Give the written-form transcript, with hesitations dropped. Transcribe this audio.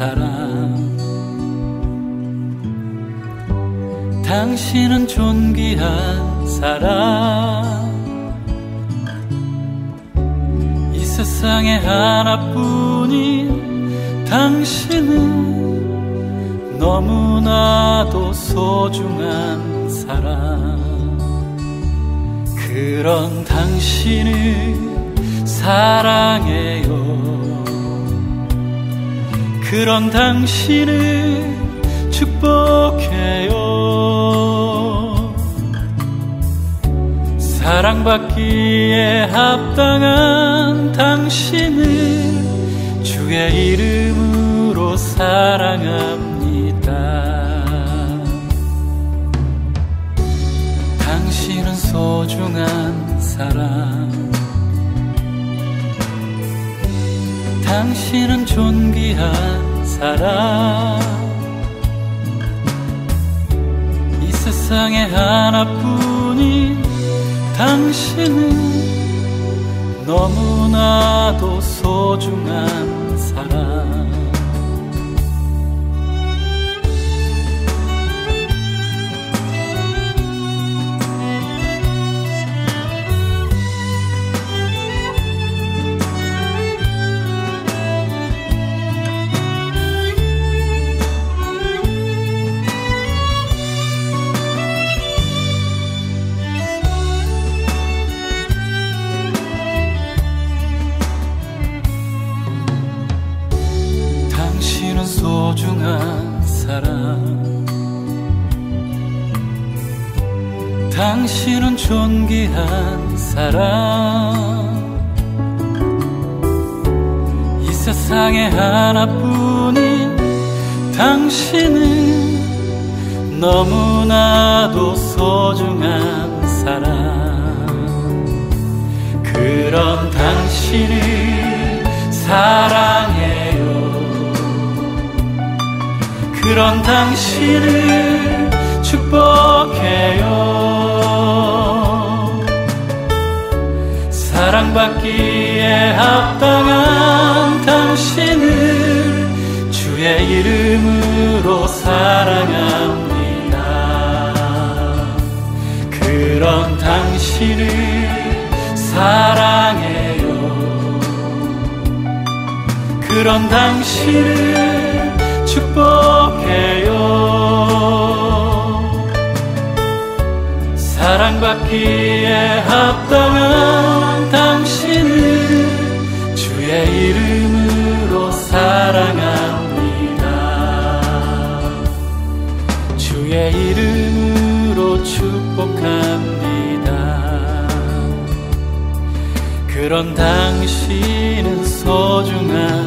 사랑. 당신은 존귀한 사랑. 이 세상에 하나뿐인 당신은 너무나도 소중한 사랑. 그런 당신을 사랑해요. 그런 당신을 축복해요. 사랑받기에 합당한 당신을 주의 이름으로 사랑합니다. 당신은 소중한 사랑. 당신은 존귀한 사랑. 이 세상에 하나뿐인 당신은 너무나도 소중한 사랑. 소중한 사랑. 당신은 존귀한 사랑. 이 세상에 하나뿐인 당신은 너무나도 소중한 사랑. 그런 당신을 사랑해요. 그런 당신을 축복해요. 사랑받기에 합당한 당신을 주의 이름으로 사랑합니다. 그런 당신을 사랑해요. 그런 당신을 축복해요. 사랑받기에 합당한 당신을 주의 이름으로 사랑합니다. 주의 이름으로 축복합니다. 그런 당신은 소중한